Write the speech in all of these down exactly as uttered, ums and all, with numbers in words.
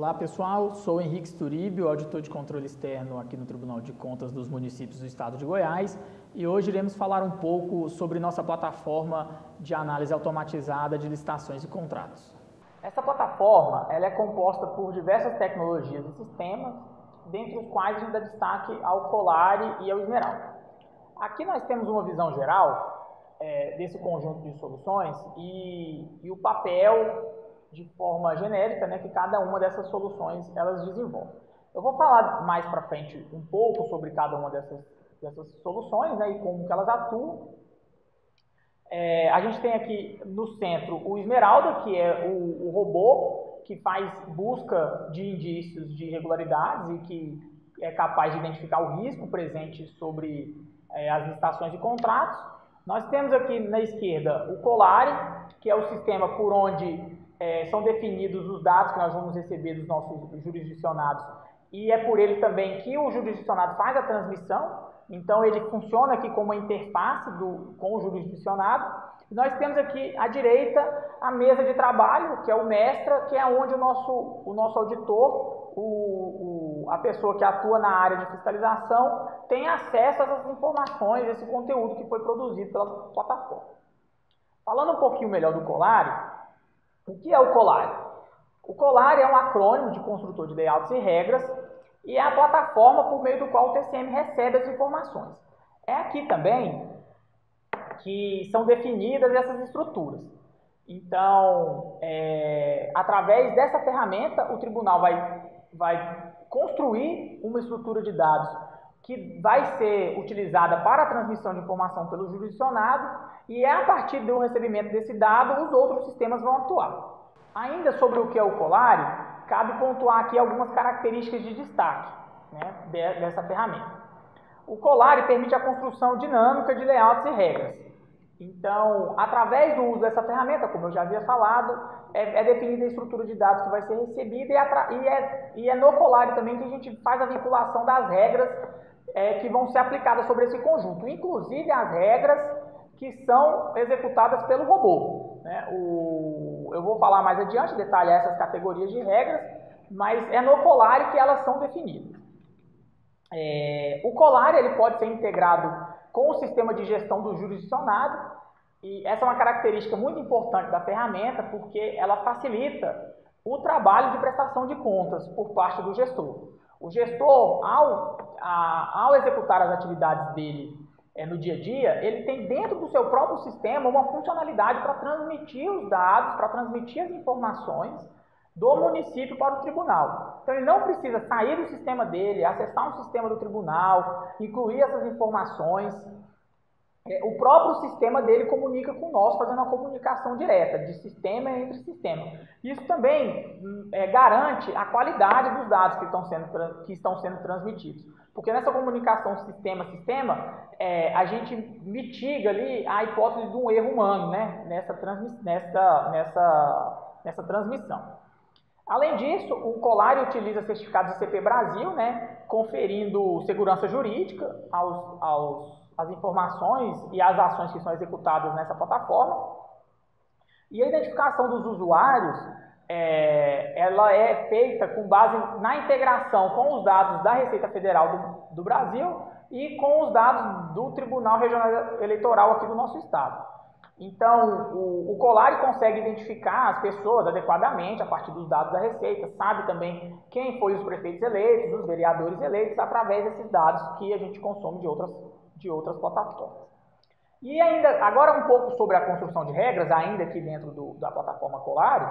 Olá pessoal, sou Henrique Sturibio, auditor de controle externo aqui no Tribunal de Contas dos Municípios do Estado de Goiás, e hoje iremos falar um pouco sobre nossa plataforma de análise automatizada de licitações e contratos. Essa plataforma ela é composta por diversas tecnologias e sistemas, dentre os quais a gente dá destaque ao Colari e ao Esmeralda. Aqui nós temos uma visão geral é, desse conjunto de soluções e, e o papel de forma genérica, né, que cada uma dessas soluções elas desenvolvem. Eu vou falar mais para frente um pouco sobre cada uma dessas, dessas soluções, né, e como que elas atuam. É, a gente tem aqui no centro o Esmeralda, que é o, o robô que faz busca de indícios de irregularidades e que é capaz de identificar o risco presente sobre é, as licitações e contratos. Nós temos aqui na esquerda o Colari, que é o sistema por onde É, são definidos os dados que nós vamos receber dos nossos jurisdicionados e é por ele também que o jurisdicionado faz a transmissão, então ele funciona aqui como uma interface do, com o jurisdicionado. E nós temos aqui à direita a mesa de trabalho, que é o Mestra, que é onde o nosso, o nosso auditor, o, o, a pessoa que atua na área de fiscalização, tem acesso a essas informações, esse conteúdo que foi produzido pela plataforma. Falando um pouquinho melhor do Colari, o que é o Colari? O Colari é um acrônimo de construtor de layouts e regras e é a plataforma por meio do qual o T C M recebe as informações. É aqui também que são definidas essas estruturas. Então, é, através dessa ferramenta, o tribunal vai, vai construir uma estrutura de dados que vai ser utilizada para a transmissão de informação pelo jurisdicionado e é a partir do recebimento desse dado os outros sistemas vão atuar. Ainda sobre o que é o Colari, cabe pontuar aqui algumas características de destaque, né, dessa ferramenta. O Colari permite a construção dinâmica de layouts e regras. Então, através do uso dessa ferramenta, como eu já havia falado, é, é definida a estrutura de dados que vai ser recebida e, atra, e, é, e é no Colari também que a gente faz a vinculação das regras É, que vão ser aplicadas sobre esse conjunto, inclusive as regras que são executadas pelo robô. Né? O, eu vou falar mais adiante, detalhar essas categorias de regras, mas é no Colari que elas são definidas. É, o Colari ele pode ser integrado com o sistema de gestão do jurisdicionado, e essa é uma característica muito importante da ferramenta, porque ela facilita o trabalho de prestação de contas por parte do gestor. O gestor, ao, a, ao executar as atividades dele é, no dia a dia, ele tem dentro do seu próprio sistema uma funcionalidade para transmitir os dados, para transmitir as informações do município para o tribunal. Então ele não precisa sair do sistema dele, acessar um sistema do tribunal, incluir essas informações. É, o próprio sistema dele comunica com nós, fazendo uma comunicação direta, de sistema entre sistema. Isso também é, garante a qualidade dos dados que estão sendo, que estão sendo transmitidos. Porque nessa comunicação sistema-sistema, é, a gente mitiga ali a hipótese de um erro humano, né, nessa, transmiss, nessa, nessa, nessa transmissão. Além disso, o Colari utiliza certificados I C P Brasil, né, conferindo segurança jurídica aos, aos as informações e as ações que são executadas nessa plataforma. E a identificação dos usuários, é, ela é feita com base na integração com os dados da Receita Federal do, do Brasil e com os dados do Tribunal Regional Eleitoral aqui do nosso estado. Então, o, o Colari consegue identificar as pessoas adequadamente a partir dos dados da Receita, sabe também quem foi os prefeitos eleitos, os vereadores eleitos, através desses dados que a gente consome de outras de outras plataformas. E ainda, agora um pouco sobre a construção de regras, ainda aqui dentro do, da plataforma Colari,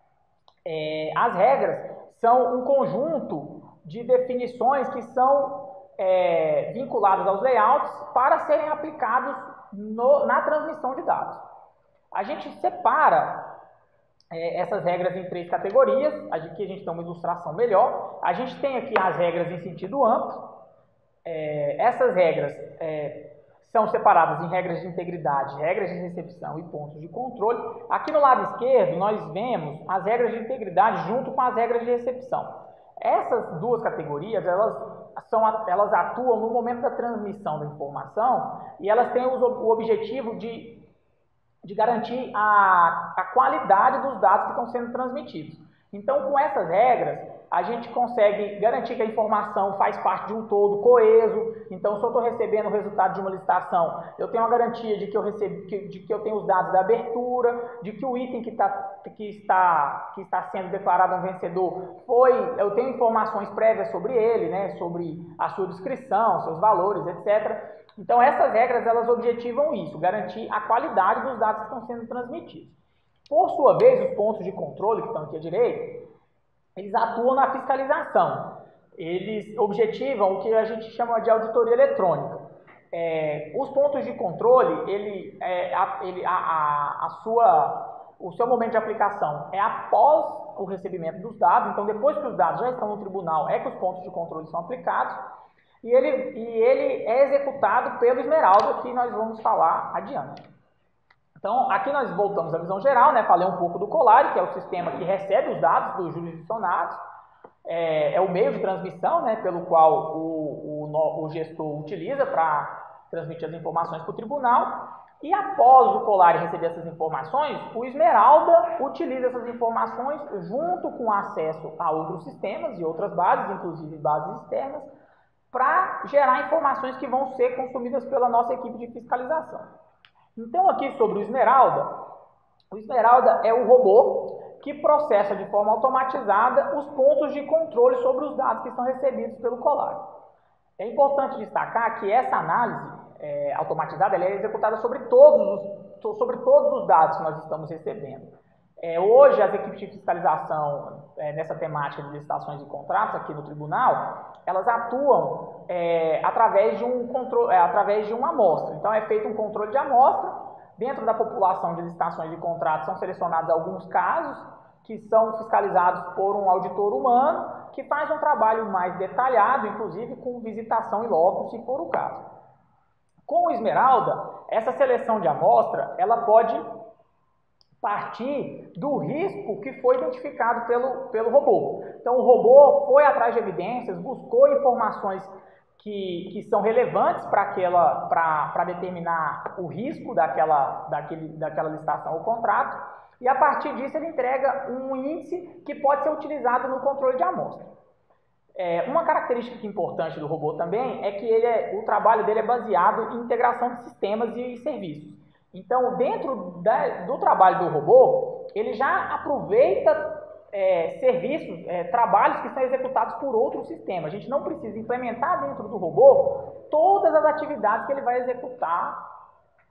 é, as regras são um conjunto de definições que são é, vinculadas aos layouts para serem aplicados no, na transmissão de dados. A gente separa é, essas regras em três categorias, aqui a gente tem uma ilustração melhor. A gente tem aqui as regras em sentido amplo. É, essas regras é, são separadas em regras de integridade, regras de recepção e pontos de controle. Aqui no lado esquerdo, nós vemos as regras de integridade junto com as regras de recepção. Essas duas categorias, elas, são, elas atuam no momento da transmissão da informação e elas têm o objetivo de, de garantir a, a qualidade dos dados que estão sendo transmitidos. Então, com essas regras, a gente consegue garantir que a informação faz parte de um todo coeso. Então, se eu estou recebendo o resultado de uma licitação, eu tenho a garantia de que eu, recebo, de que eu tenho os dados da abertura, de que o item que, tá, que, está, que está sendo declarado um vencedor foi, eu tenho informações prévias sobre ele, né, sobre a sua descrição, seus valores, etcétera. Então, essas regras, elas objetivam isso, garantir a qualidade dos dados que estão sendo transmitidos. Por sua vez, os pontos de controle, que estão aqui à direita, eles atuam na fiscalização. Eles objetivam o que a gente chama de auditoria eletrônica. É, os pontos de controle, ele, é, a, ele, a, a, a sua, o seu momento de aplicação é após o recebimento dos dados. Então, depois que os dados já estão no tribunal, é que os pontos de controle são aplicados. E ele, e ele é executado pelo Esmeralda, que nós vamos falar adiante. Então, aqui nós voltamos à visão geral, né? Falei um pouco do Colari, que é o sistema que recebe os dados dos jurisdicionados, é, é o meio de transmissão, né, pelo qual o, o, o gestor utiliza para transmitir as informações para o tribunal, e após o Colari receber essas informações, o Esmeralda utiliza essas informações junto com acesso a outros sistemas e outras bases, inclusive bases externas, para gerar informações que vão ser consumidas pela nossa equipe de fiscalização. Então, aqui sobre o Esmeralda, o Esmeralda é o robô que processa de forma automatizada os pontos de controle sobre os dados que são recebidos pelo Colari. É importante destacar que essa análise é, automatizada ela é executada sobre todos, os, sobre todos os dados que nós estamos recebendo. É, hoje, as equipes de fiscalização é, nessa temática de licitações e contratos aqui no tribunal, elas atuam é, através, de um controle, é, através de uma amostra. Então, é feito um controle de amostra. Dentro da população de licitações e contratos são selecionados alguns casos que são fiscalizados por um auditor humano que faz um trabalho mais detalhado, inclusive com visitação em loco, se for o caso. Com o Esmeralda, essa seleção de amostra ela pode partir do risco que foi identificado pelo, pelo robô. Então, o robô foi atrás de evidências, buscou informações que, que são relevantes para determinar o risco daquela, daquele, daquela licitação ou contrato, e a partir disso ele entrega um índice que pode ser utilizado no controle de amostra. É, uma característica importante do robô também é que ele é, o trabalho dele é baseado em integração de sistemas e serviços. Então, dentro da, do trabalho do robô, ele já aproveita é, serviços, é, trabalhos que são executados por outros sistemas. A gente não precisa implementar dentro do robô todas as atividades que ele vai executar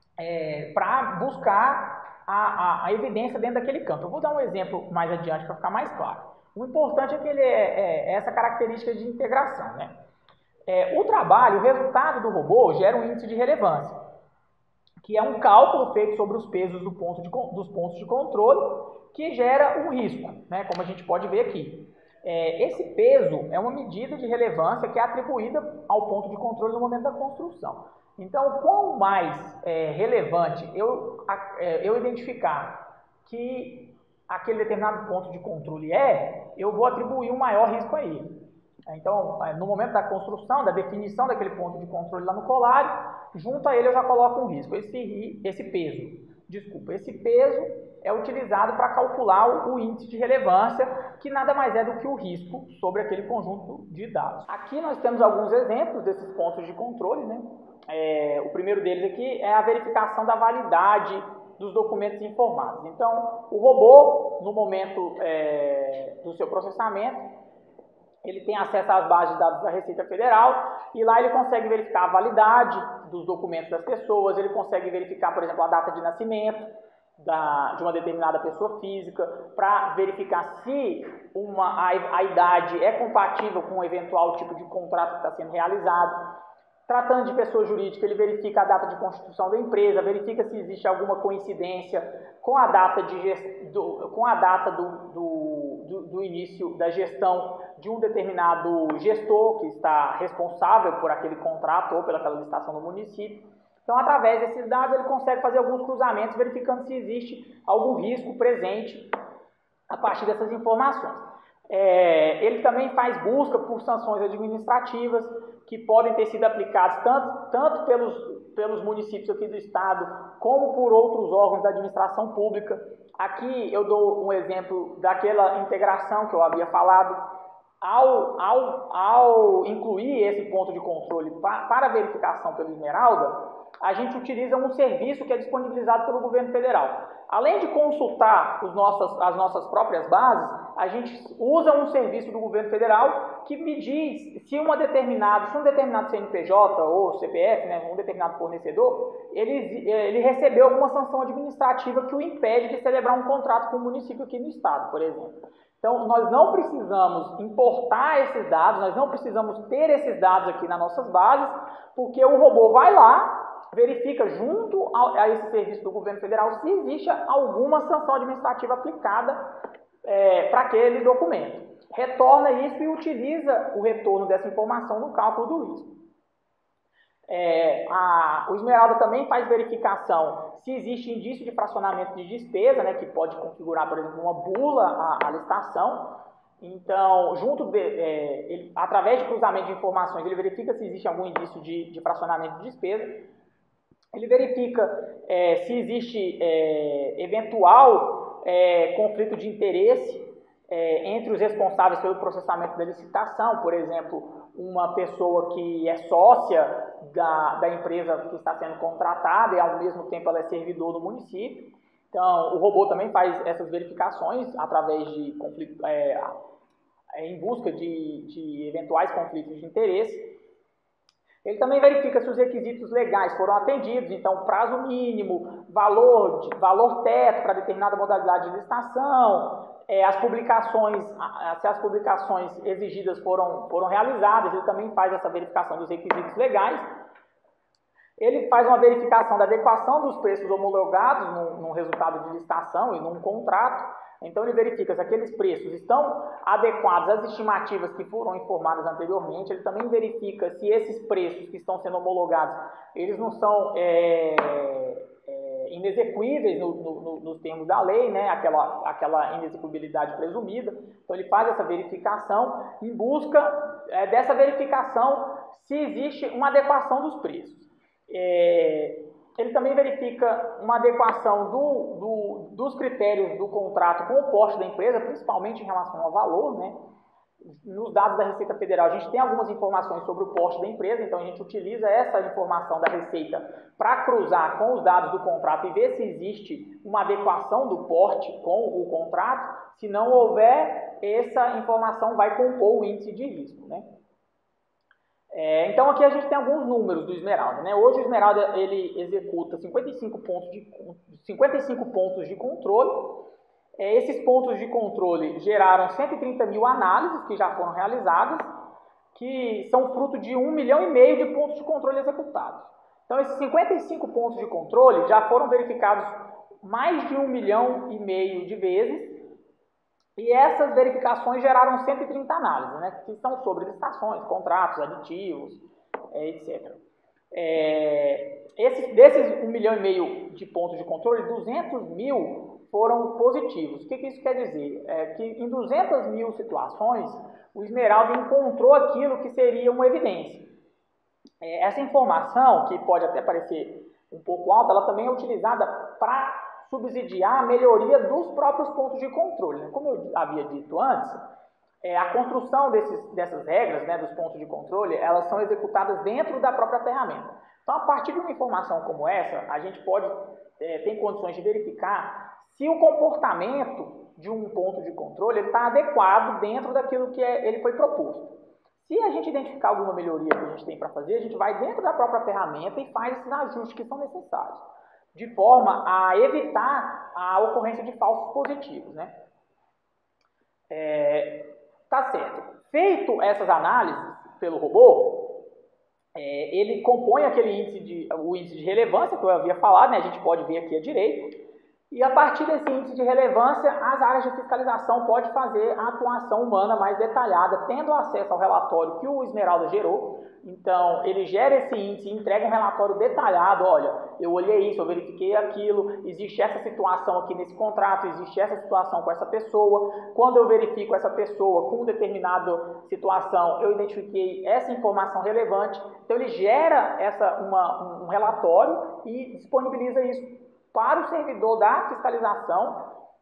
é, para buscar a, a, a evidência dentro daquele campo. Eu vou dar um exemplo mais adiante para ficar mais claro. O importante é que ele é, é essa característica de integração, né? É, o trabalho, o resultado do robô gera um índice de relevância, que é um cálculo feito sobre os pesos do ponto de, dos pontos de controle, que gera um risco, né, como a gente pode ver aqui. É, esse peso é uma medida de relevância que é atribuída ao ponto de controle no momento da construção. Então, quanto mais é, relevante eu, é, eu identificar que aquele determinado ponto de controle é, eu vou atribuir um maior risco a ele. Então, no momento da construção, da definição daquele ponto de controle lá no Colari, junto a ele eu já coloco um risco, esse, esse peso. Desculpa, esse peso é utilizado para calcular o, o índice de relevância, que nada mais é do que o risco sobre aquele conjunto de dados. Aqui nós temos alguns exemplos desses pontos de controle, né? É, o primeiro deles aqui é a verificação da validade dos documentos informados. Então, o robô, no momento é, do seu processamento, ele tem acesso às bases de dados da Receita Federal e lá ele consegue verificar a validade dos documentos das pessoas, ele consegue verificar, por exemplo, a data de nascimento da, de uma determinada pessoa física, para verificar se uma, a, a idade é compatível com o eventual tipo de contrato que está sendo realizado. Tratando de pessoa jurídica, ele verifica a data de constituição da empresa, verifica se existe alguma coincidência com a data, de gest... do... com a data do, do, do, do início da gestão de um determinado gestor que está responsável por aquele contrato ou pelaquela licitação do município. Então, através desses dados, ele consegue fazer alguns cruzamentos, verificando se existe algum risco presente a partir dessas informações. É, ele também faz busca por sanções administrativas que podem ter sido aplicadas tanto, tanto pelos, pelos municípios aqui do estado, como por outros órgãos da administração pública, aqui eu dou um exemplo daquela integração que eu havia falado. Ao, ao, ao incluir esse ponto de controle pa, para verificação pelo Esmeralda, a gente utiliza um serviço que é disponibilizado pelo governo federal. Além de consultar os nossas, as nossas próprias bases, a gente usa um serviço do governo federal que me diz se, uma determinada, se um determinado C N P J ou C P F, né, um determinado fornecedor, ele, ele recebeu alguma sanção administrativa que o impede de celebrar um contrato com o município aqui no estado, por exemplo. Então, nós não precisamos importar esses dados, nós não precisamos ter esses dados aqui nas nossas bases, porque o robô vai lá, verifica junto a, a esse serviço do governo federal se existe alguma sanção administrativa aplicada é, para aquele documento. Retorna isso e utiliza o retorno dessa informação no cálculo do risco. É, a, o Esmeralda também faz verificação se existe indício de fracionamento de despesa, né, que pode configurar, por exemplo, uma bula à, à licitação. Então, junto de, é, ele, através de cruzamento de informações, ele verifica se existe algum indício de, de fracionamento de despesa. Ele verifica é, se existe é, eventual é, conflito de interesse é, entre os responsáveis pelo processamento da licitação, por exemplo, uma pessoa que é sócia da, da empresa que está sendo contratada e, ao mesmo tempo, ela é servidor do município. Então, o robô também faz essas verificações através de conflito, é, em busca de, de eventuais conflitos de interesse. Ele também verifica se os requisitos legais foram atendidos, então, prazo mínimo, valor, de, valor teto para determinada modalidade de licitação, é, as publicações, se as publicações exigidas foram, foram realizadas. Ele também faz essa verificação dos requisitos legais. Ele faz uma verificação da adequação dos preços homologados no, no resultado de licitação e num contrato. Então, ele verifica se aqueles preços estão adequados às estimativas que foram informadas anteriormente. Ele também verifica se esses preços que estão sendo homologados, eles não são é, é, inexequíveis no, no, nos termos da lei, né? aquela, aquela inexequibilidade presumida. Então, ele faz essa verificação em busca é, dessa verificação se existe uma adequação dos preços. É, ele também verifica uma adequação do, do, dos critérios do contrato com o porte da empresa, principalmente em relação ao valor, né? Nos dados da Receita Federal, a gente tem algumas informações sobre o porte da empresa, então a gente utiliza essa informação da Receita para cruzar com os dados do contrato e ver se existe uma adequação do porte com o contrato. Se não houver, essa informação vai compor o índice de risco, né? É, então aqui a gente tem alguns números do Esmeralda, né? Hoje o Esmeralda ele executa cinquenta e cinco pontos de, cinquenta e cinco pontos de controle. É, esses pontos de controle geraram cento e trinta mil análises que já foram realizadas, que são fruto de um milhão e meio de pontos de controle executados. Então esses cinquenta e cinco pontos de controle já foram verificados mais de um milhão e meio de vezes. E essas verificações geraram cento e trinta análises, né, que são sobre licitações, contratos, aditivos, é, etcétera. É, esses, desses um milhão e meio de pontos de controle, duzentos mil foram positivos. O que, que isso quer dizer? É que em duzentas mil situações, o Esmeralda encontrou aquilo que seria uma evidência. É, essa informação, que pode até parecer um pouco alta, ela também é utilizada para subsidiar a melhoria dos próprios pontos de controle. Como eu havia dito antes, é, a construção desses, dessas regras, né, dos pontos de controle, elas são executadas dentro da própria ferramenta. Então, a partir de uma informação como essa, a gente pode, é, tem condições de verificar se o comportamento de um ponto de controle está adequado dentro daquilo que é, ele foi proposto. Se a gente identificar alguma melhoria que a gente tem para fazer, a gente vai dentro da própria ferramenta e faz esses ajustes que são necessários, de forma a evitar a ocorrência de falsos positivos, né? É, tá certo. Feito essas análises pelo robô, é, ele compõe aquele índice de, o índice de relevância que eu havia falado, né? A gente pode ver aqui à direita. E a partir desse índice de relevância, as áreas de fiscalização podem fazer a atuação humana mais detalhada, tendo acesso ao relatório que o Esmeralda gerou. Então, ele gera esse índice e entrega um relatório detalhado. Olha, eu olhei isso, eu verifiquei aquilo, existe essa situação aqui nesse contrato, existe essa situação com essa pessoa. Quando eu verifico essa pessoa com determinada situação, eu identifiquei essa informação relevante. Então, ele gera essa, uma, um relatório e disponibiliza isso para o servidor da fiscalização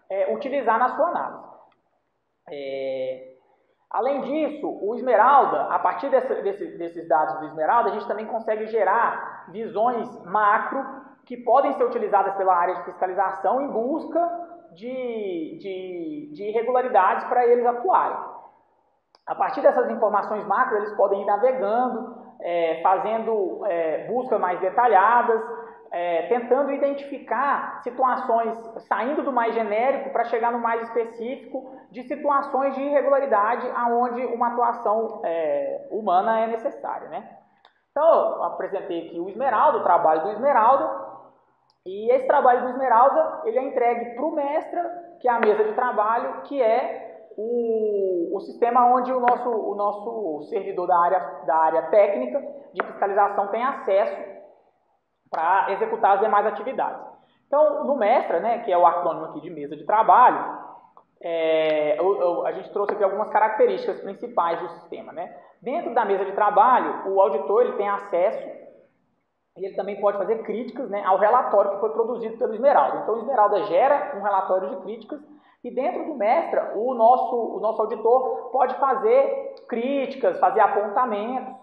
é, utilizar na sua análise. É, além disso, o Esmeralda, a partir desse, desse, desses dados do Esmeralda, a gente também consegue gerar visões macro que podem ser utilizadas pela área de fiscalização em busca de, de, de irregularidades para eles atuarem. A partir dessas informações macro, eles podem ir navegando, é, fazendo é, buscas mais detalhadas, é, tentando identificar situações, saindo do mais genérico para chegar no mais específico, de situações de irregularidade onde uma atuação é, humana é necessária, né? Então, eu apresentei aqui o Esmeralda, o trabalho do Esmeralda, e esse trabalho do Esmeralda, ele é entregue para o Mestra, que é a mesa de trabalho, que é o, o sistema onde o nosso, o nosso servidor da área, da área técnica de fiscalização tem acesso para executar as demais atividades. Então, no Mestra, né, que é o acrônimo aqui de mesa de trabalho, é, eu, eu, a gente trouxe aqui algumas características principais do sistema, né? Dentro da mesa de trabalho, o auditor ele tem acesso e ele também pode fazer críticas, né, ao relatório que foi produzido pelo Esmeralda. Então, o Esmeralda gera um relatório de críticas e dentro do Mestra, o nosso, o nosso auditor pode fazer críticas, fazer apontamentos,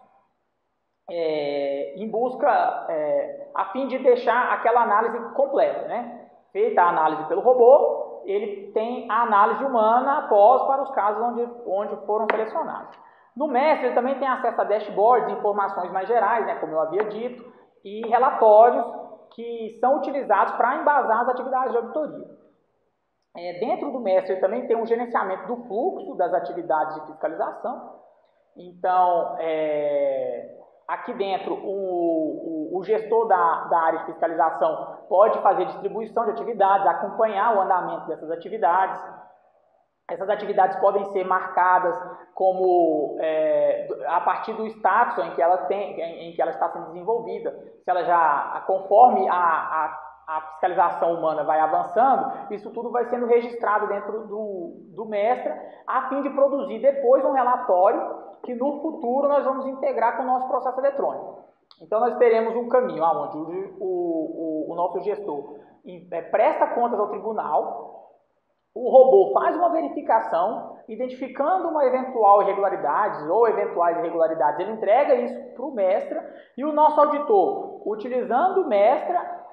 é, em busca, é, a fim de deixar aquela análise completa, né? Feita a análise pelo robô, ele tem a análise humana após para os casos onde, onde foram selecionados. No Mestra, ele também tem acesso a dashboards, informações mais gerais, né, como eu havia dito, e relatórios que são utilizados para embasar as atividades de auditoria. É, dentro do Mestra, ele também tem um gerenciamento do fluxo das atividades de fiscalização. Então, é, aqui dentro, o, o, o gestor da, da área de fiscalização pode fazer distribuição de atividades, acompanhar o andamento dessas atividades. Essas atividades podem ser marcadas como é, a partir do status em que ela tem, em, em que ela está sendo desenvolvida. Se ela já, conforme a, a, a fiscalização humana vai avançando, isso tudo vai sendo registrado dentro do, do Mestra, a fim de produzir depois um relatório que no futuro nós vamos integrar com o nosso processo eletrônico. Então nós teremos um caminho onde o, o, o nosso gestor presta contas ao tribunal, o robô faz uma verificação, identificando uma eventual irregularidade ou eventuais irregularidades, ele entrega isso para o Mestra e o nosso auditor, utilizando o Mestra,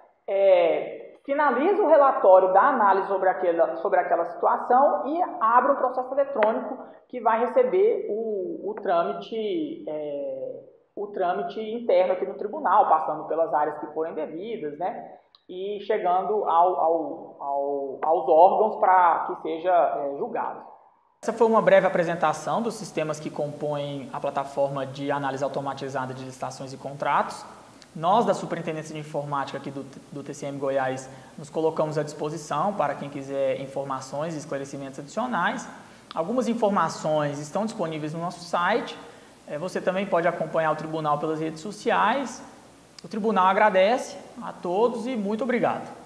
é, finaliza o relatório da análise sobre aquela, sobre aquela situação e abre um processo eletrônico que vai receber o, o, trâmite, é, o trâmite interno aqui no tribunal, passando pelas áreas que forem devidas, né? E chegando ao, ao, ao, aos órgãos para que seja é, julgado. Essa foi uma breve apresentação dos sistemas que compõem a plataforma de análise automatizada de licitações e contratos. Nós, da Superintendência de Informática aqui do, do T C M Goiás, nos colocamos à disposição para quem quiser informações e esclarecimentos adicionais. Algumas informações estão disponíveis no nosso site. Você também pode acompanhar o Tribunal pelas redes sociais. O Tribunal agradece a todos e muito obrigado.